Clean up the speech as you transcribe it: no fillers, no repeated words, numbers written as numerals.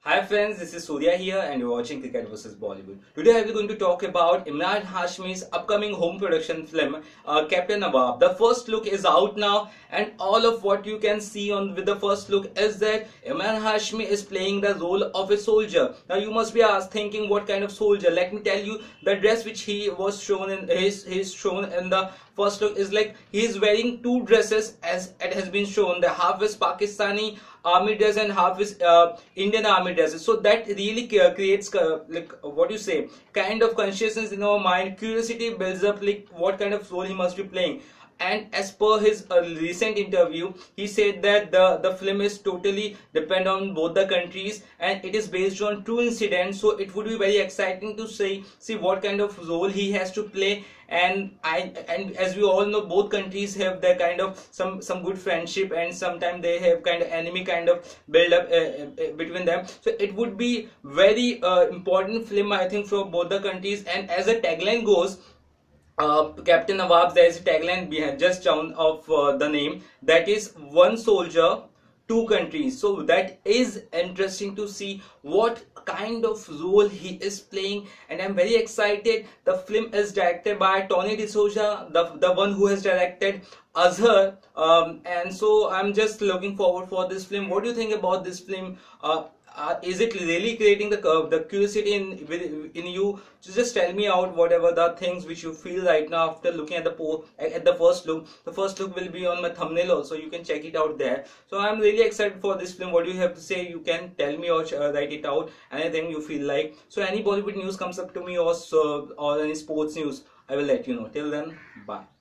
Hi friends, this is Surya here and you're watching Cricket vs Bollywood. Today we're going to talk about Emraan Hashmi's upcoming home production film, Captain Nawab. The first look is out now and all of what you can see on with the first look is that Emraan Hashmi is playing the role of a soldier. Now you must be thinking what kind of soldier. Let me tell you, the dress which he was shown in he's shown in the first look is like he is wearing two dresses as it has been shown. The half is Pakistani army dress and half is Indian army dresses. So that really creates like what you say, kind of consciousness in our mind. Curiosity builds up like what kind of role he must be playing. And as per his recent interview, he said that the film is totally depend on both the countries and it is based on true incidents. So it would be very exciting to see what kind of role he has to play. And as we all know, both countries have their kind of some good friendship, and sometimes they have kind of enemy kind of build up between them. So it would be very important film, I think, for both the countries. And as a tagline goes, Captain Nawab, there is a tagline behind just down of the name, that is one soldier, two countries. So that is interesting to see what kind of role he is playing, and I'm very excited. The film is directed by Tony D'Souza, the one who has directed Azhar, and so I'm just looking forward for this film. What do you think about this film? Is it really creating the curiosity in you? So just tell me out whatever the things which you feel right now after looking at the first look. The first look will be on my thumbnail also. You can check it out there. So I'm really excited for this film. What do you have to say? You can tell me or write it out. Anything you feel like. So any Bollywood news comes up to me or any sports news, I will let you know. Till then, bye.